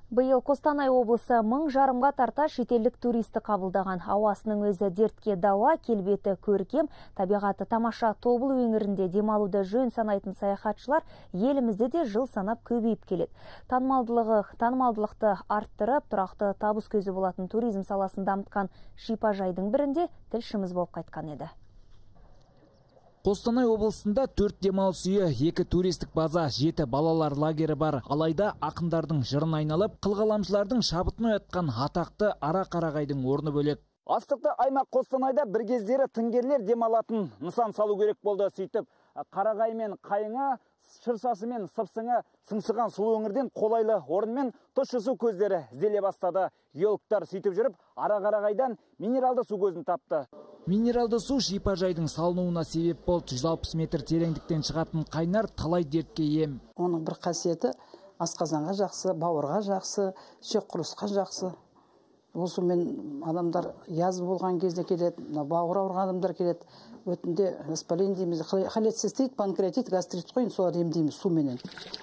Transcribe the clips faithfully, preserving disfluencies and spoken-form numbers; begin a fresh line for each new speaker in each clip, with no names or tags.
Биыл Қостанай облысы мың жарымға тарта шетелдік туристі қабылдаған. Ауасының өзі дертке дауа, келбеті көркем, табиғаты тамаша Тобыл өңірінде демалуды жөн санайтын саяхатшылар елімізде де жыл санап көбейіп келеді. Танымалдылығы, танымалдылықты арттырып, тұрақты табыс көзі болатын туризм саласын дамытқан шипажайдың бірінде тілшіміз болып қайтқан еді.
Қостанай облысында төрт демалыс үйі, екі туристік база, жеті балалар лагері бар. Алайда ақындардың жырын айналып, қылғаламшылардың шабытын оятқан атақты Ара Қарағайдың орны бөлек.
Астықты аймақ Қостанайда бір кездері тыңгерлер демалатын нысан салу керек болды. Сөйтіп, Қарағай мен Қайыңы, шыршасы мен сыпсыңы сыңсыған сұлу өңірден қолайлы орынмен тұщы су көздері ізделе бастады. Геологтар сөйтіп жүріп, Ара Қарағайдан минералды су көзін тапты.
Минералды су шипажайдың салынуына себеп болды. жүз алпыс метр тереңдіктен шығатын қайнар талай дертке ем.
Оның бір қасиеті асқазанға жақсы, бауырға жақсы, ішек құрылысқа жақсы. Осымен адамдар яз болған кезде келеді, бауыр ауырған адамдар келеді. Өтінде воспаление дейміз, холецистит, панкреатит, гастрит қойын, солар емдейміз суменен.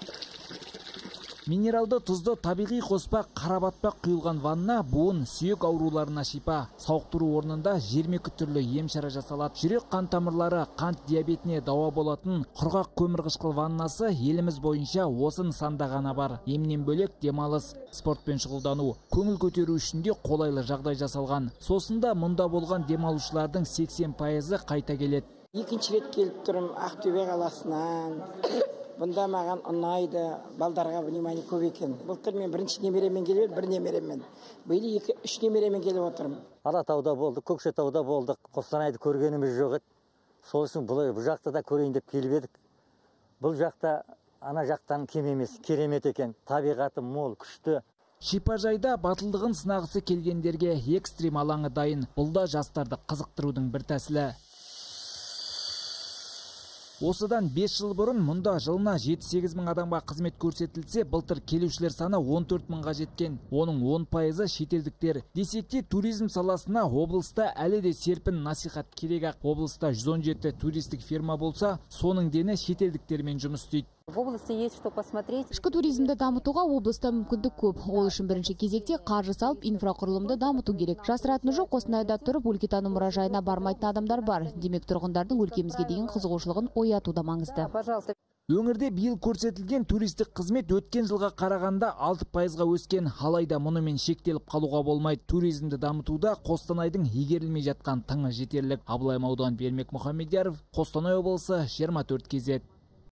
Минералды тұзды табиғи қоспа қарабатпақ құйылған ванна буын сүйек ауруларына шипа. Сауықтыру орнында жиырма екі түрлі ем-шара жасалады. Жүрек қан тамырлары, қант диабетіне дауа болатын құрғақ көмірқышқыл ваннасы еліміз бойынша осы нысанда ғана бар. Емнен бөлек демалыс, спортпен шұғылдану, көңіл көтеру үшін де қолайлы жағдай жасалған. Сосында мұнда болған демалушылардың сексен пайызы қайта келеді.
Екінші рет келіп тұрым Ақтөбе қаласынан. Бұнда маған ұнайды, балдарға внимание көп екен. Былтыр мен бірінші немеремен келіп, бір немеремен. Биыл екі, үш немеремен келіп отырмын.
Алатауда болдық, Көкшетауда болдық. Қостанайды көргеніміз жоқ еді. Сол үшін бұл жақта да көрейін деп келіп едік. Бұл жақта ана жақтан кем емес, керемет екен. Табиғаты мол, күшті.
Шипажайда батылдығын сынағысы келгендерге экстрим алаңы дайын. Бұл да жастарды қызықтырудың бір тәсілі. Осыдан бес жыл бұрын мұнда жылына жеті сегіз мың адамға қызмет көрсетілсе, былтыр келушілер саны он төрт мыңға жеткен. Оның он пайызы шетелдіктер. Десек те туризм саласына облыста әлі де серпін насихат керек. Облыста жүз он жеті туристік фирма болса, соның дені шетелдіктермен жұмыс істейді.
В области есть что посмотреть.
Ішкі туризмді дамытуға облыста мүмкіндік көп. Ол үшін бірінші кезекте қаржы салып, инфрақұрылымды дамыту керек. Жасыратыны жоқ, Қостанайда тұрып, өлкетану мұражайына бармайтын адамдар бар. Демек, тұрғындардың өлкемізге деген қызығушылығын ояту да маңызды.
Пожалуйста.
Өңірде биыл көрсетілген туристік қызмет өткен жылға қарағанда алты пайызға өскен. Алайда мұнымен шектеліп қалуға болмайды. Туризмді дамытуда Қостанайдың игерілмей жатқан тыңы жетерлік. Абылай Маудан, Бермек Мұхамедияров, Қостанай облысы, жиырма төрт кз.